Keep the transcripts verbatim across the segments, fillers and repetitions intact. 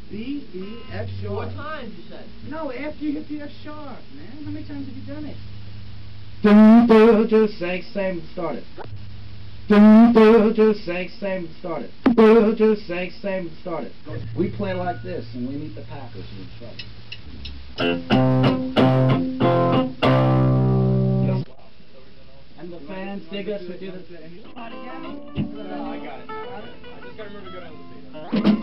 B, E, F sharp. Four times, you said. No, after you hit the F sharp, man. How many times have you done it? Dum do do say same start it. Dum do do say same start it. Do do say same start it. We play like this, and we meet the Packers in trouble. And the fans dig us. We do the thing. No, I got it. I just gotta remember to go down the feet.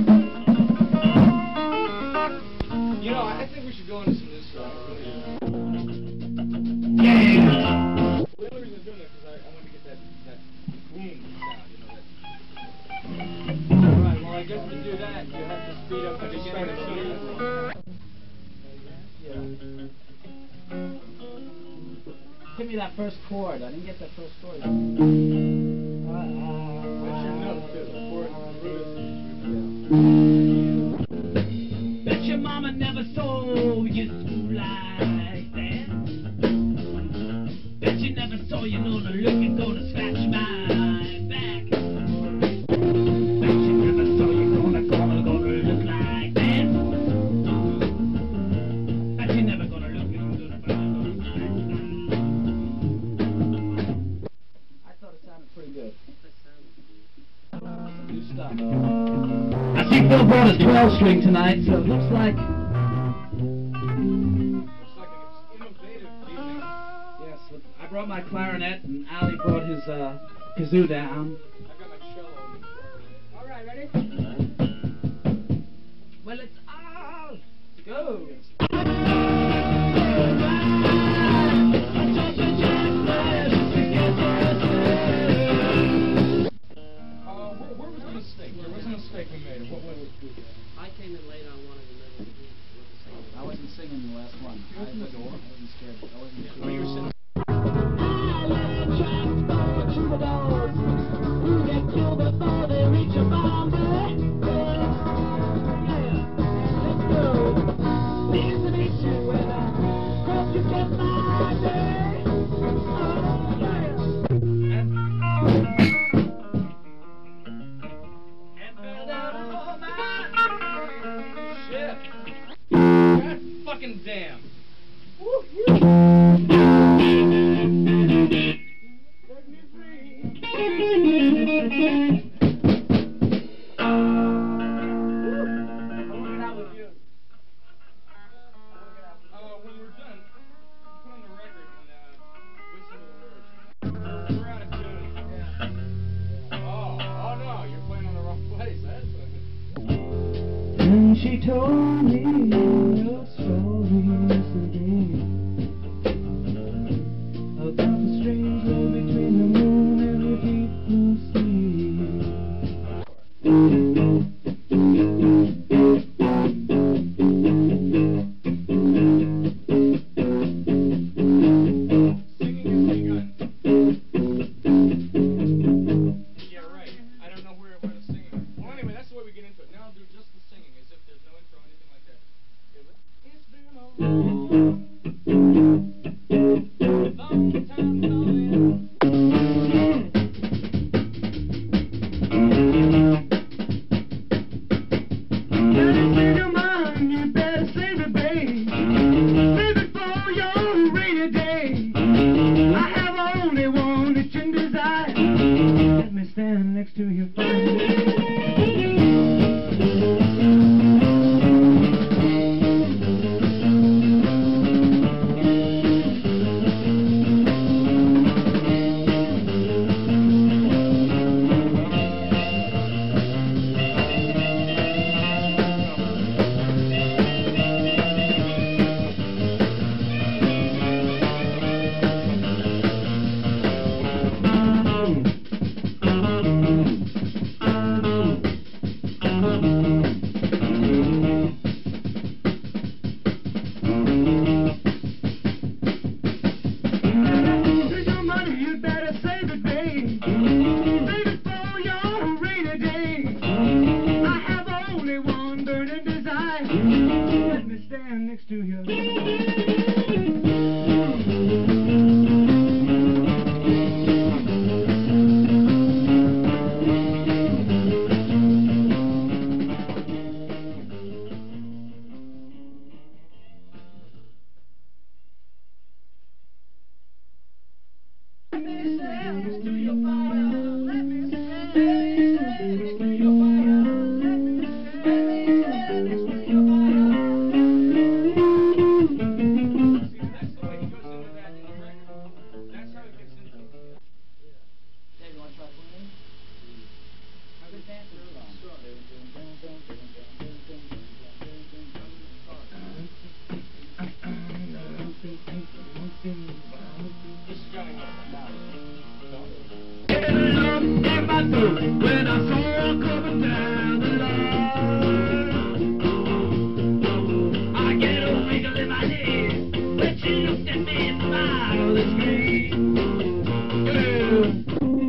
You know, I think we should go into some of this stuff. Yeah! The only reason I'm doing that is because I, I want to get that, that boom sound, you know, that... Alright, well I guess to do that, you have to speed up the beginning of the song. Give me that first chord. I didn't get that first chord. Uh, uh, That's your note, too. The chord, the Bet your mama never saw you school like that. Bet you never saw you know the look and gonna scratch my back. Bet you never saw you gonna gonna gonna look like that. Bet you never gonna look and gonna gonna scratch my back. I thought it sounded pretty good. Some new stuff. I see Phil brought his twelve string tonight, so it looks like. Looks like an innovative evening. Yes, with, I brought my clarinet, and Ali brought his uh, kazoo down. I've got my cello in the clarinet. All right, ready? Well, it's all. Go. Mistake we made. What was it? I came in late on one of the middle of the I wasn't singing the last one. I wasn't, I wasn't scared. I wasn't sure. Oh, you were sitting. Fucking damn. She told me your story yesterday about the strange love between the moon and the deep blue sea. Singing is begun. Yeah, right. I don't know where, where the singing. Well, anyway, that's the way we get into it. Now I'll do just the singing, as if there's no intro or anything like that. It's been a long, long time coming. Better save your mind, you better save it, babe. Save it for your rainy day. I have only one that you desire. Let me stand next to your fire. Get a lump in my throat when I saw her coming down the line. I get a wiggle in my head when she looked at me and smiled at me. Yeah.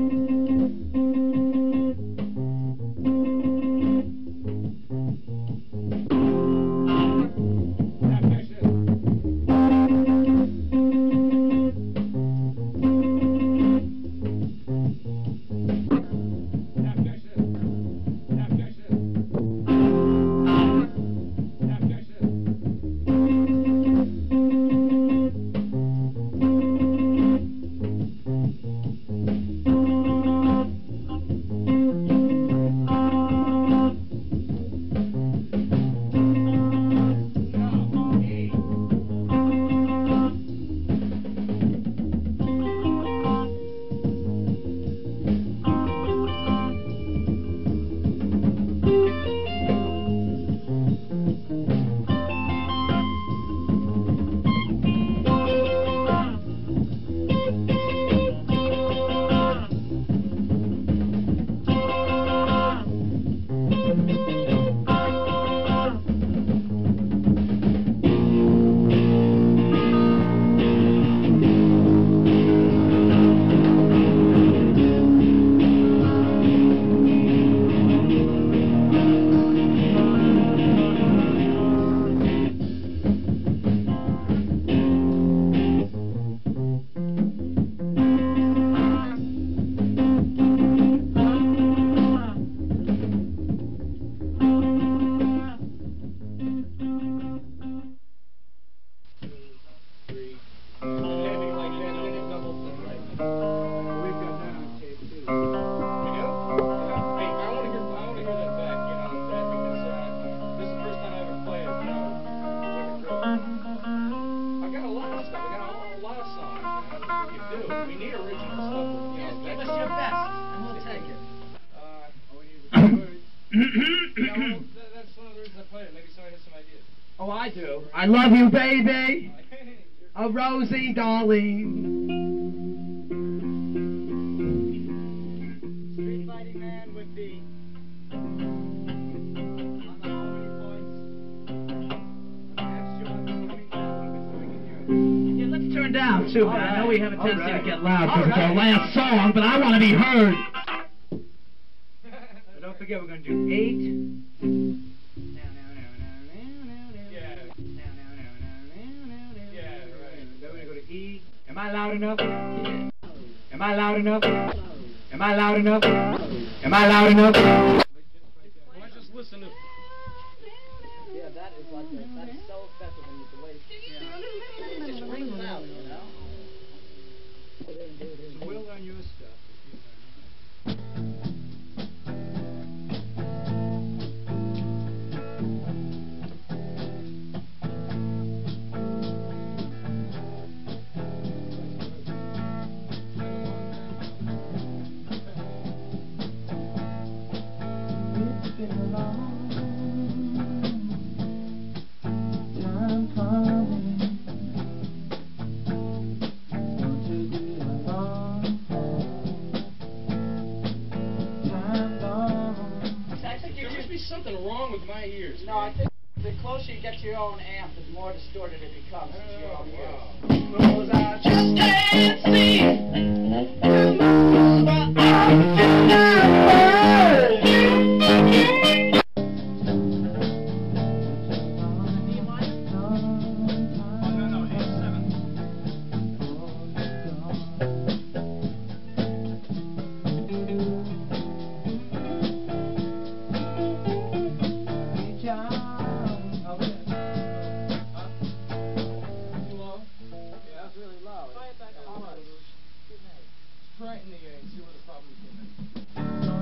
Oh, I do. I love you, baby. A Rosie, darling. Street fighting man would be on the harmony points. That's John coming down so we can hear it. Yeah, let's turn down too, man. I know we have a All tendency right. to get loud All because it's our right. last song, but I want to be heard. But don't forget, we're going to do eight. Am I loud enough? Yeah. Am I loud enough? Am I loud enough? Am I loud enough? Why just listen to... Yeah, that is like a, that is so effective when you delay. Yeah. It just rings out, you know? So we'll learn your stuff. Something wrong with my ears. No, I think the closer you get to your own amp, the more distorted it becomes. It's your own ears. Wow. Close out. Just can't see the moon, but No, no, A seven. Right in the A and see where the problem came in.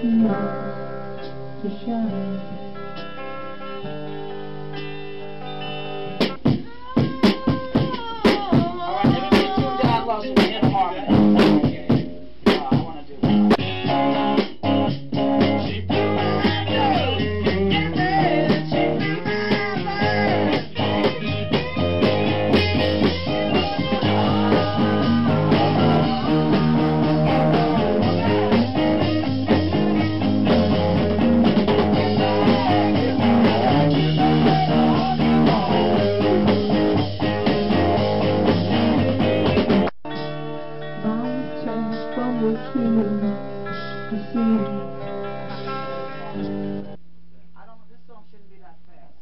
to shine. Alright, everybody tune down low so we hit harmony. Uh, I want to do that. I don't know, this song shouldn't be that fast.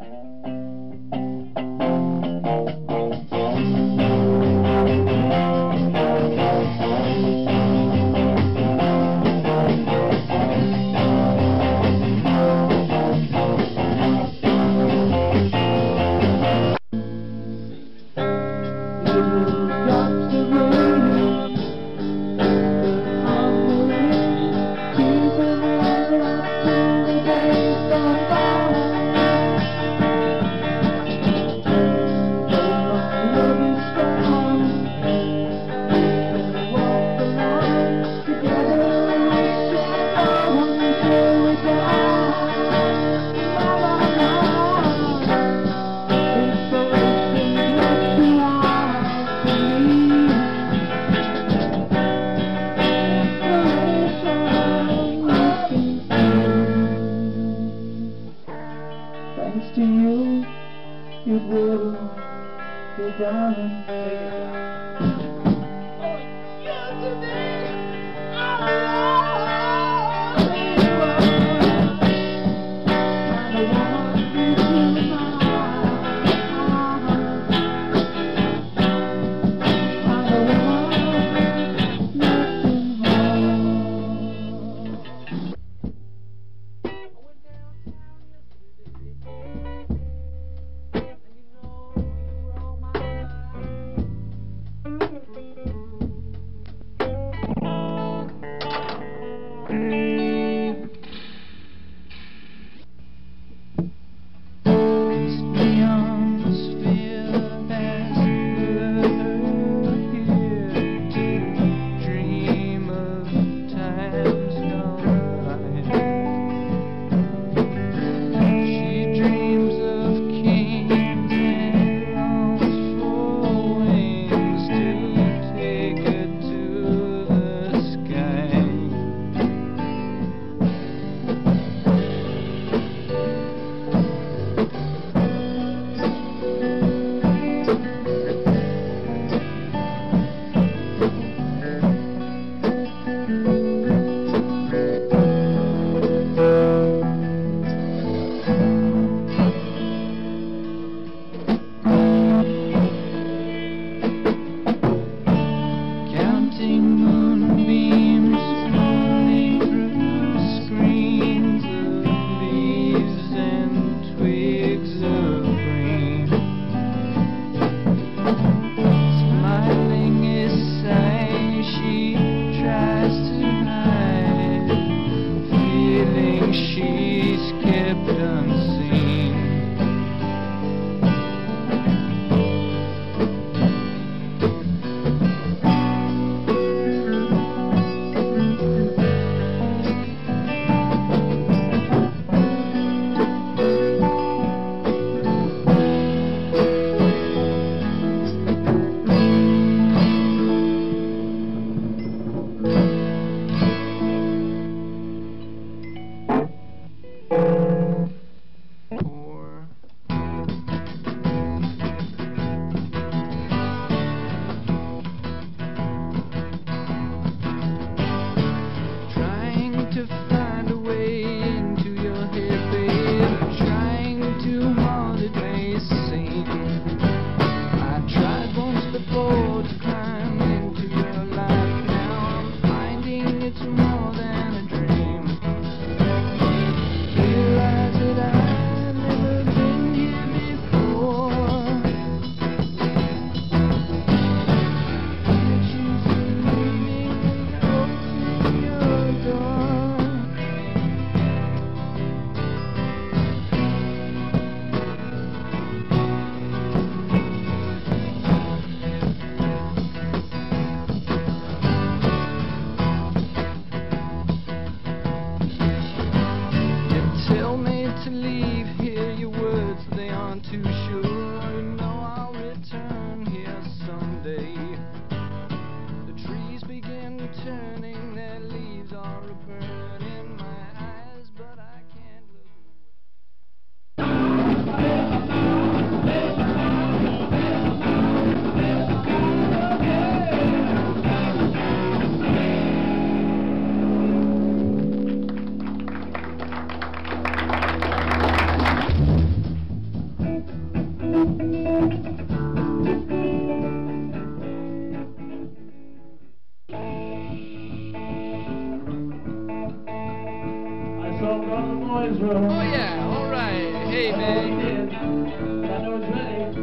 Oh yeah, alright. Hey man. I know it's ready.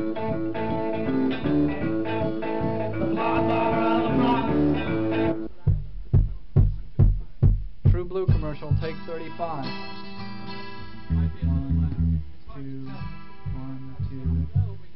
True Blue commercial, take thirty-five. One, two, one, two.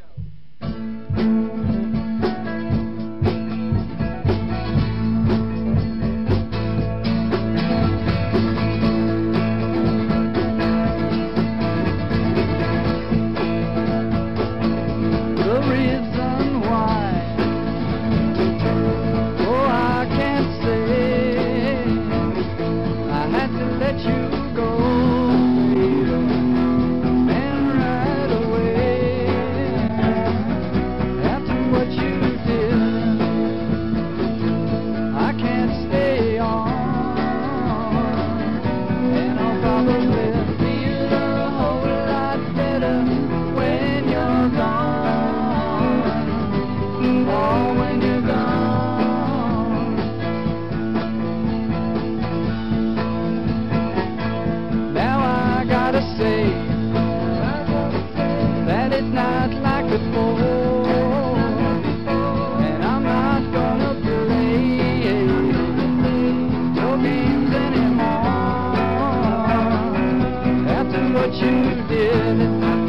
The reason why, oh I can't say, I had to let you go, and right away, after what you did, I can't stay on, and I'll probably feel a whole lot better when you're gone, oh when you're gone. Now I gotta say that it's not like before, and I'm not gonna play your games anymore. After what you did,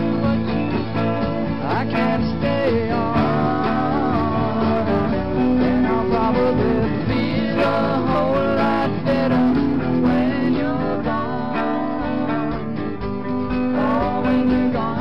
I can't stay on, and I'll probably feel a whole lot better when you're gone, oh when you're gone.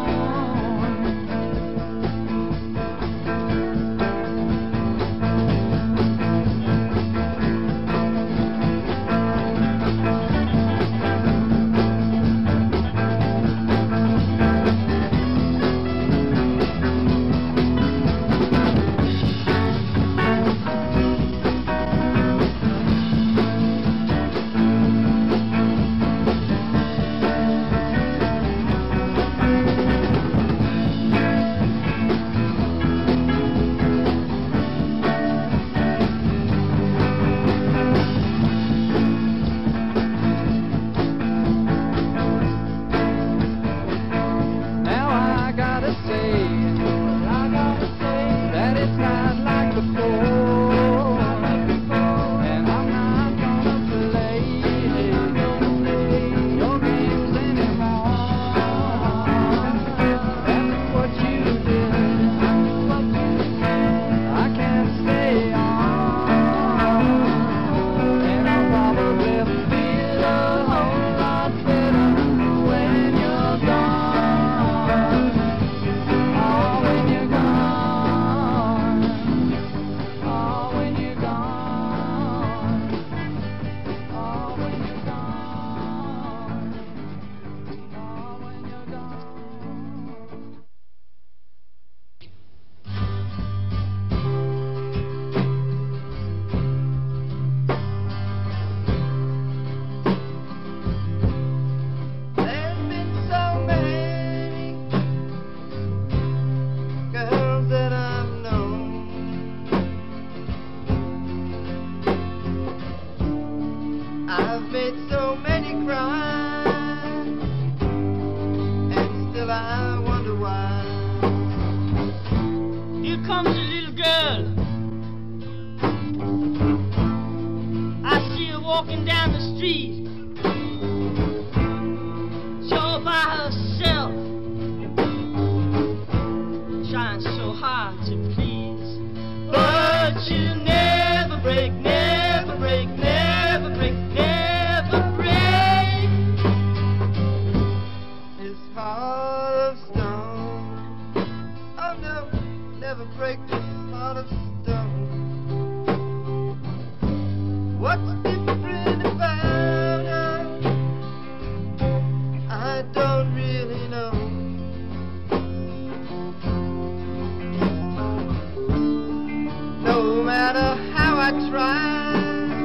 Now I gotta say that it's not like before, and I'm not gonna play your games anymore. After what you did, I can't stay on, and I'll probably feel a whole lot better when you're gone. Oh, when you're gone. Oh, when you're gone. Oh, when you're gone. Oh, when you're gone. There's been so many girls that I've known. I've made so many cry, and still I wonder why. Here comes a little girl. I see her walking down the street, sure by herself, trying so hard to please. But you never break, never break, never break, never break This heart of stone. Oh no, never break this heart of stone. What's different about her? I don't really know. No matter how I try,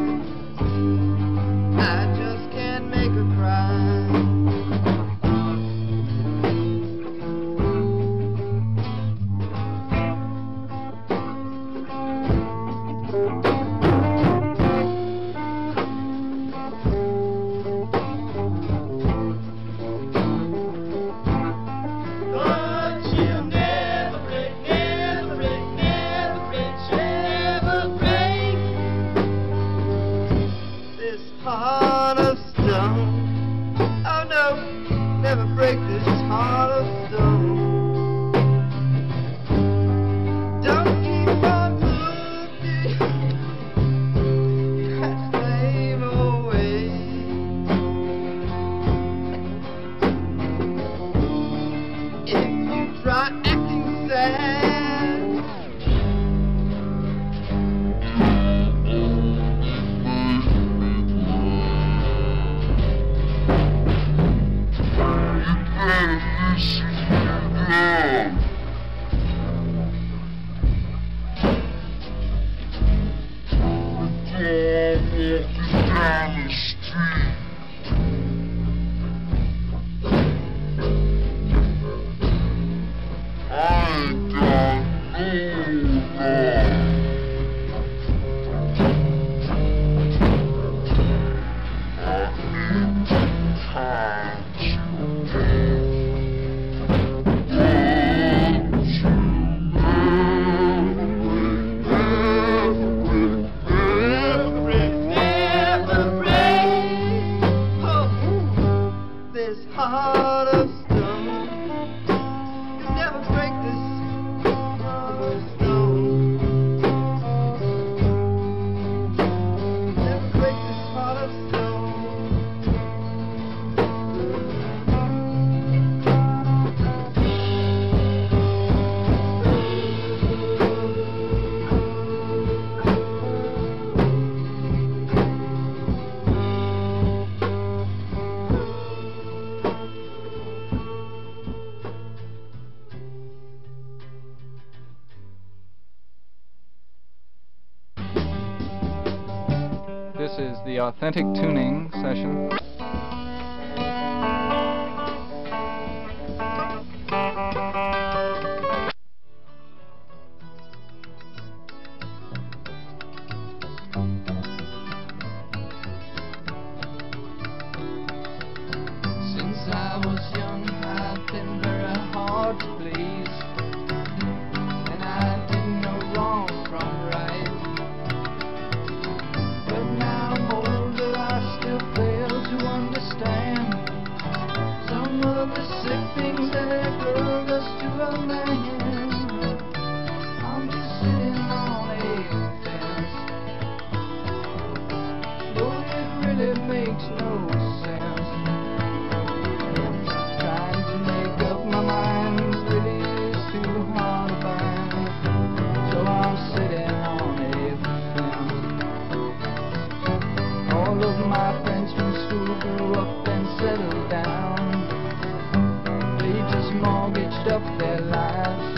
I just can't make her cry. This is the authentic tuning session. Since I was young, I've been very hard to please, and I didn't know wrong from right. But now I'm older, I still fail to understand some of the sick things that have grown us to a man. I'm just sitting on a fence, though it really makes no sense. Trying to make up my mind really is too hard to find, so I'm sitting on a fence. All of my friends from school grew up and settled down. They just mortgaged up their lives.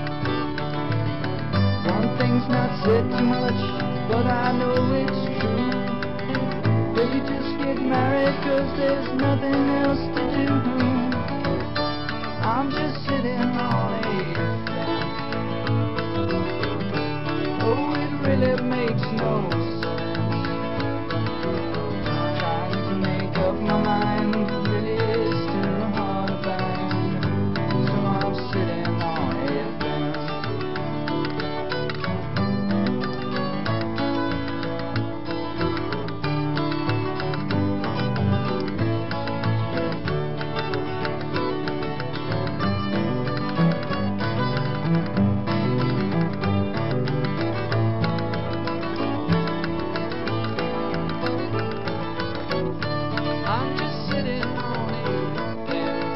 One thing's not said too much, but I know it's true. They just get married 'cause there's nothing else to do. I'm just sitting on a fence. Oh, it really makes no sense. Trying to make up my mind really is too hard to find, so I'm sitting on a fence. I'm just sitting on a fence.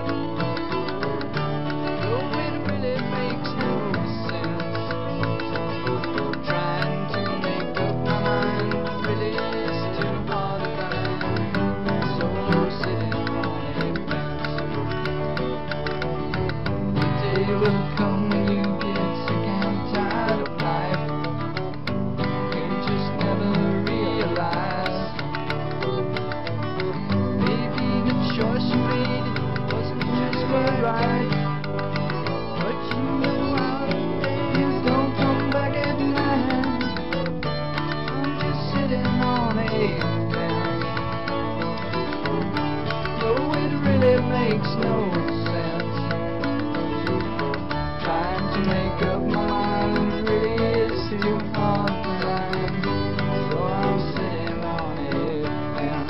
Oh, it really makes no sense. Trying to make up my mind really is too hard to find, so I'm sitting on a fence. The day will come when you get sick and tired of life. You just never realize. Maybe the choice you made wasn't just quite right, but you know how days don't come back at night. I'm just sitting on a fence. No, it really makes no sense. Trying to make up my mind really is too hard to find, so I'm sitting on a fence.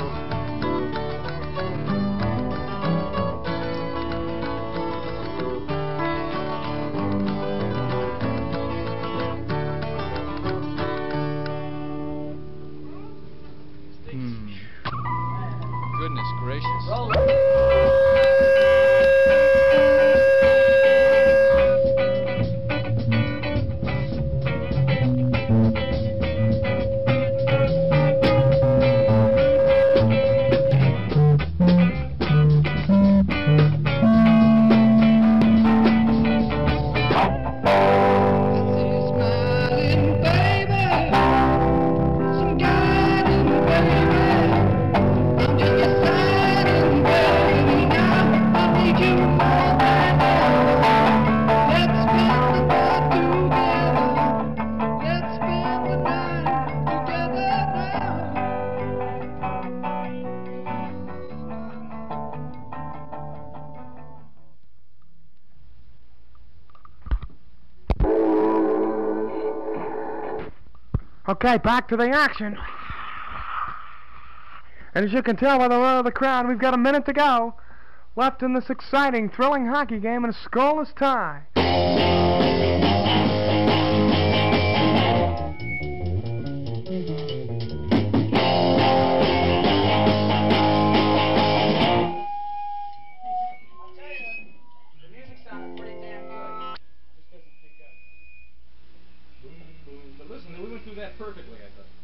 Hmm. Goodness gracious. Smiling baby, some guiding baby. I'm just a silent baby now. I need you more than ever. Let's spend the night together. Let's spend the night together now. Okay, back to the action. And as you can tell by the roar of the crowd, we've got a minute to go left in this exciting, thrilling hockey game in a scoreless tie. But listen, we went through that perfectly, I thought.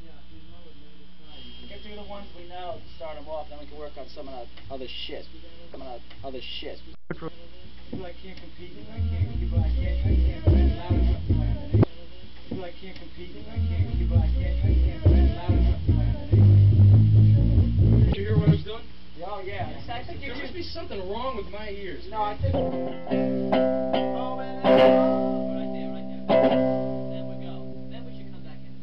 Get through the ones we know to start them off, then we can work on some of that other shit. Some of that other shit. People I can't compete with, I can't, people I can't, I can't play loud enough. People I can't compete with, I can't, people I can't, I can't play loud enough. be something wrong with my ears. No, I think... Oh, man, that's... Right there, right there. Then we go. Then we should come back into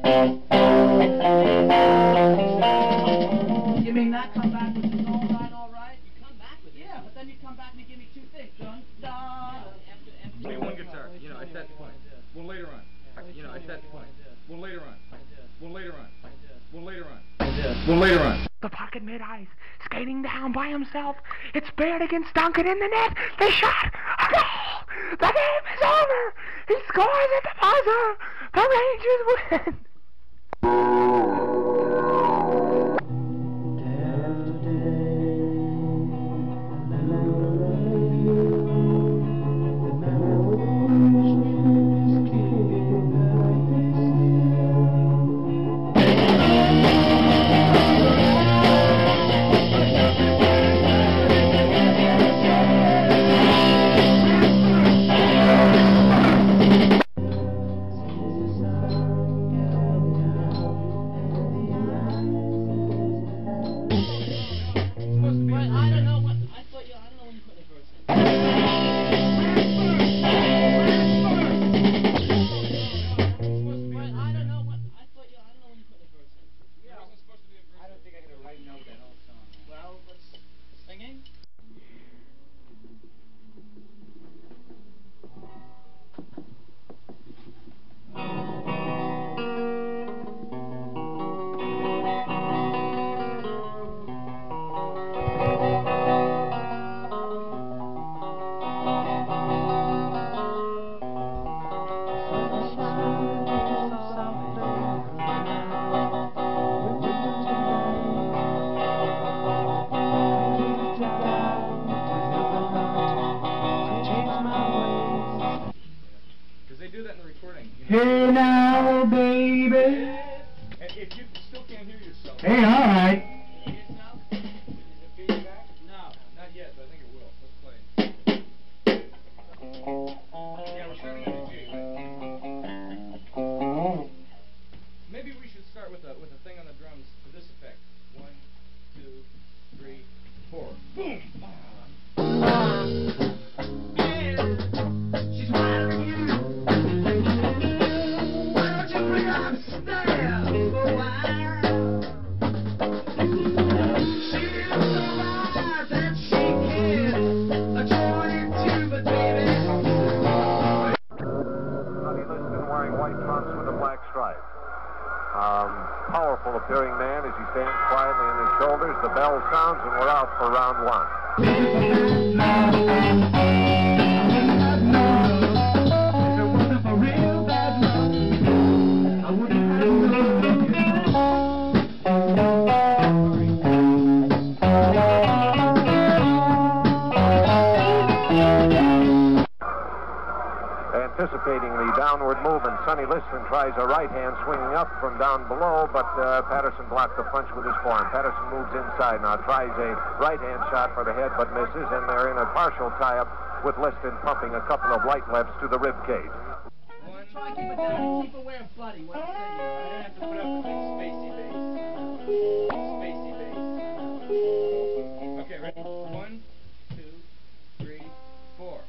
the You mean not come back with the all right, all right? You come back with it. Yeah, but then you come back and you give me two things. Dun, dun. After, after... Maybe one guitar, you know, it's that point. One later on. You know, it's that point. One later on. One later on. One later on. One later on. The pocket mid-ice, skating down by himself. It's Baird against Duncan in the net. They shot a goal. The game is over. He scores at the buzzer. The Rangers win. Hey now, baby. And if you still can't hear yourself. Hey, all right. Is it feedback? No. Not yet, but I think it will. Let's play. Yeah, we're starting at a G, right? Maybe we should start with a with a thing on the drums to this effect. One, two, three, four. Boom! She's wondering you. Why don't you bring up style for a while? She is so wild that she can join you too, but baby. Sonny Liston wearing white trunks with a black stripe. Um, powerful appearing man as he stands quietly on his shoulders. The bell sounds and we're out for round one. Anticipating the downward movement, Sonny Liston tries a right hand swinging up from down below, but uh, Patterson blocked the punch with his forehand. Patterson moves inside now, tries a right hand shot for the head, but misses, and they're in a partial tie-up with Liston pumping a couple of light lefts to the rib cage. One. Try to keep it down. Keep aware of Buddy. What's I saying? have to put up with this spacey bass. Spacey bass. Okay, ready? One, two, three, four.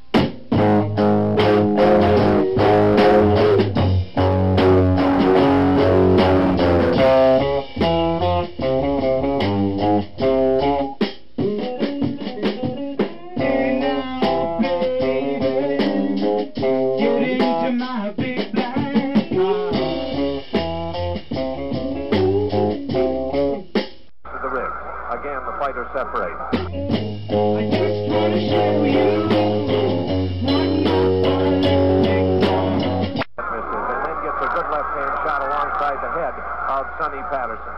Separate. I just want to show you what Misses, and then gets a good left-hand shot alongside the head of Sonny Patterson.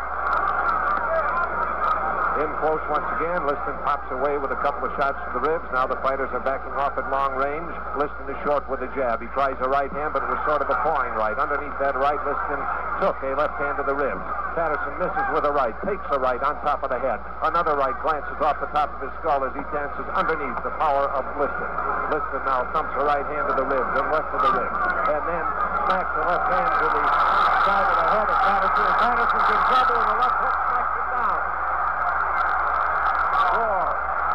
In close once again, Liston pops away with a couple of shots to the ribs. Now the fighters are backing off at long range. Liston is short with a jab. He tries a right hand, but it was sort of a pawing right. Underneath that right, Liston took a left hand to the ribs. Patterson misses with a right, takes a right on top of the head. Another right glances off the top of his skull as he dances underneath the power of Liston. Liston now thumps a right hand to the ribs and left to the ribs. And then smacks the left hand to the side of the head of Patterson. And Patterson's in trouble and the left hook smacks him down. Four,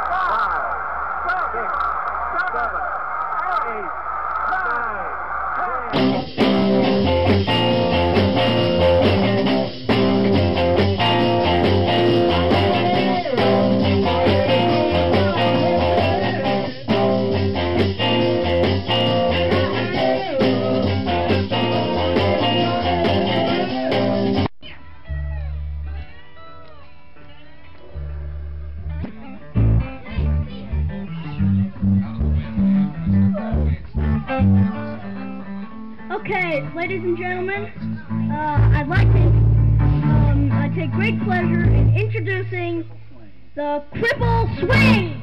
ladies and gentlemen, uh, I'd like to um, I take great pleasure in introducing the Cripple Swing.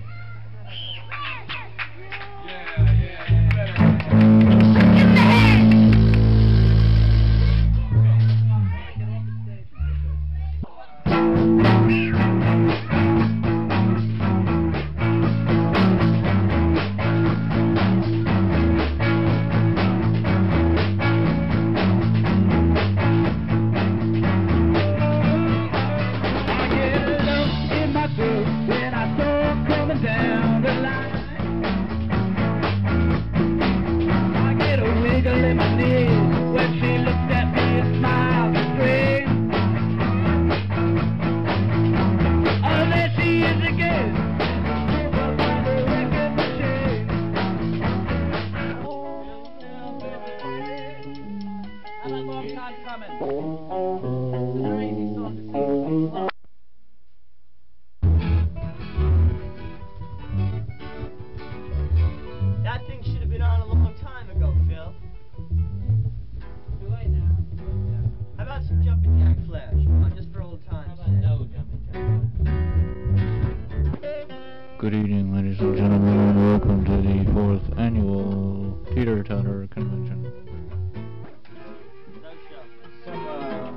That thing should have been on a long time ago, Phil. Too late now. How about some jumping jack flash? Uh, just for old times. How about no jumping jack? Good evening, ladies and gentlemen, and welcome to the fourth annual Teeter Totter Convention. No show. Some, uh...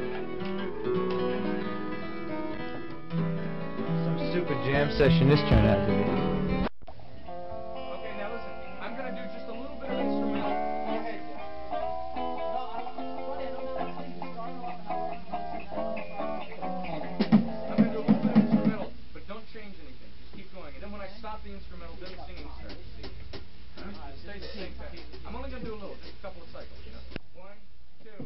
Some super jam session this turned out to be. Okay, now listen. I'm gonna do just a little bit of instrumental. Go ahead. I'm gonna do a little bit of instrumental, but don't change anything. Just keep going. And then when I stop the instrumental, then the singing starts. See? Stay the same time. I'm only gonna do a little, just a couple of cycles, you know? One, two.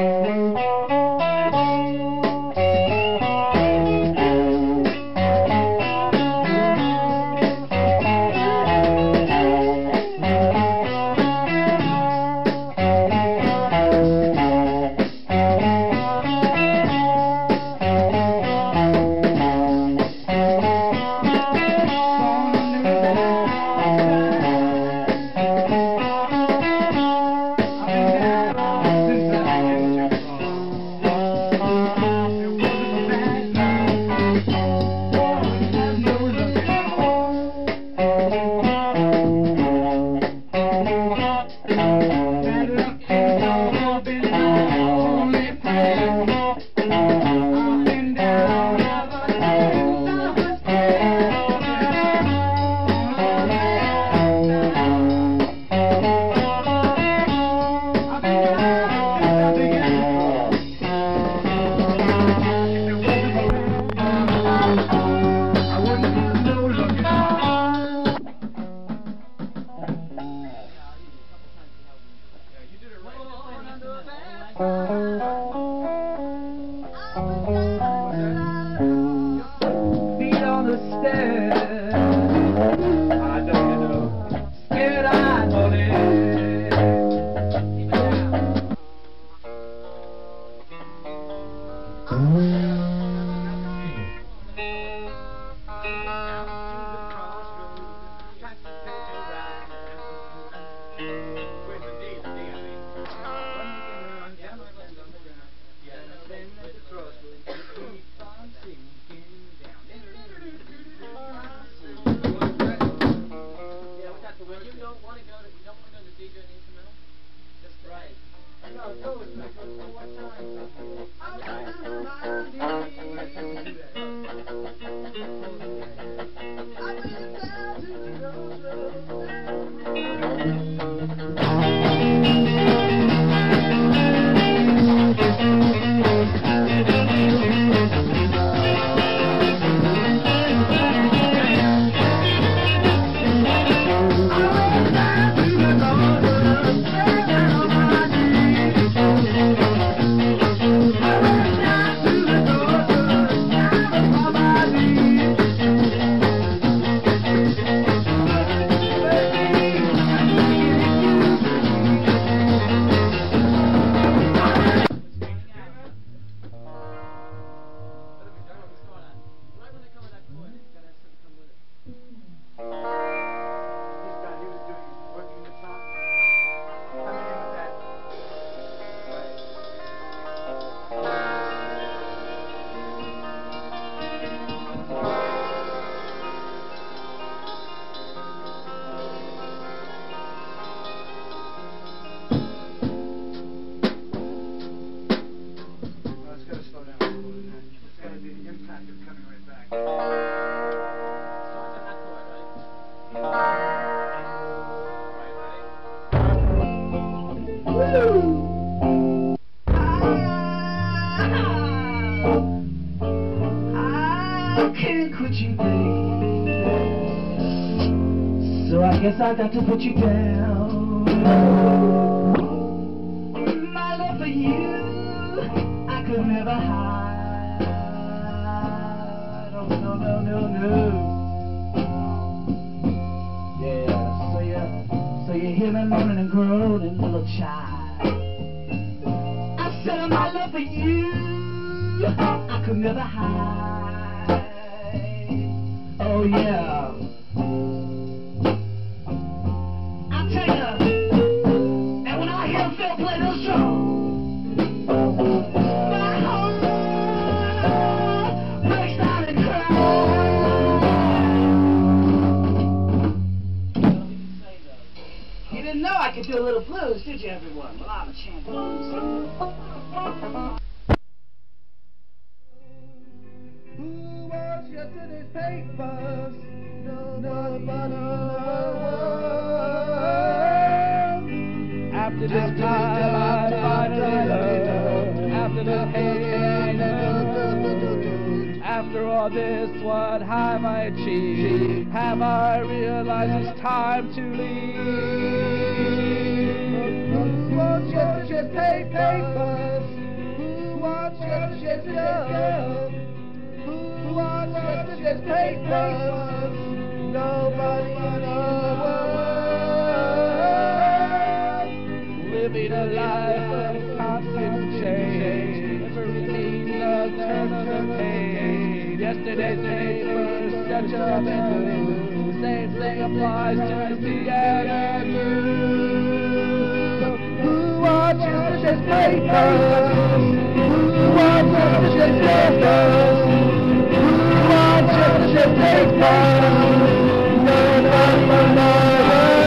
Feet on the stairs. I don't know. Scared I know it. guess I got to put you down. My love for you, I could never hide. Oh, no, no, no, no. Yeah, so you, so you hear me moaning and groaning, little child. I said my love for you, I could never hide. Oh, yeah. I'll tell you, and when I hear Phil play those drums, my heart breaks down and cries. You didn't know I could do a little blues, did you, everyone? Well, I'm a champion. Who was yesterday's papers? Nobody knows. After this time, I finally learned. After the pain, after all this, what have I achieved? Have I realized it's time to leave? Who wants yesterday's papers? Who wants yesterday's love? Who wants yesterday's papers? Nobody knows. Living a life of constant change, everything a turn of the page. Yesterday's papers, such a menu. Same thing applies to the avenue. Who wants yesterday's papers? Who wants yesterday's papers? Who wants yesterday's papers? Nobody knows.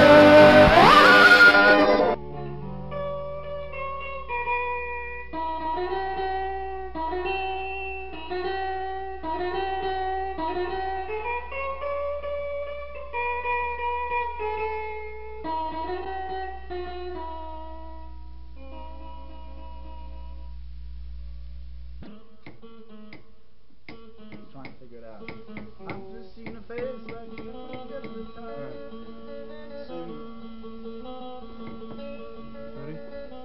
Trying to figure it out. I've just seen a face like you get the time. Ready?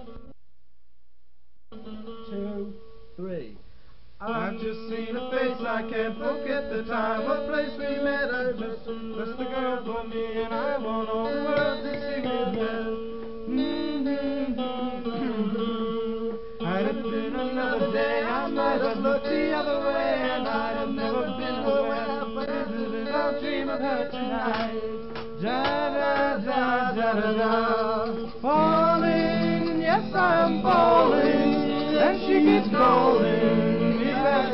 Two, three. I've just seen a face I can't forget the time or place we met. I just that's the girl for me, and I want all the world to see me well. Had it been another day, I might have looked the other way, and I'd have never been aware. But I'll dream of her tonight. Da da da da da da. Falling, yes I'm falling, and she keeps calling me back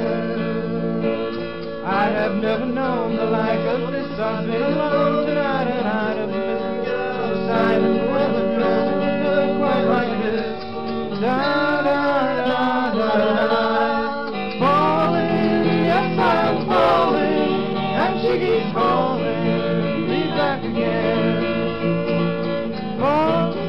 again. I have never known the like of this. I've been alone tonight, and I'd have missed the silent weather drone quite like this. Da da da da da. Falling, yes I'm falling, and she keeps calling me back again. Oh,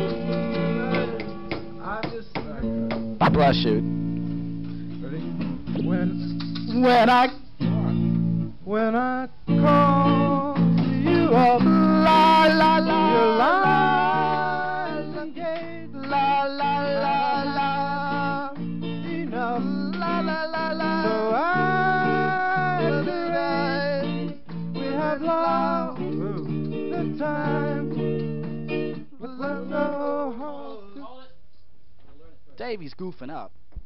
I just bless you. Ready? When when I when I call you up, la la la, your lies engaged, la la la la, enough, la la la la. So I say we have lost the time, but let's go home. Davey's goofing up.